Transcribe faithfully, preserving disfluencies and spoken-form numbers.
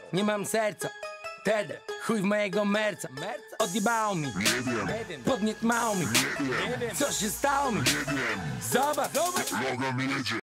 Nie mam serca, tedy, chuj w mojego merca. Odjebało mi, Nie wiem, podnietmało mi, nie wiem, co się stało mi. nie wiem, Zobacz, zobacz. droga mi jedzie.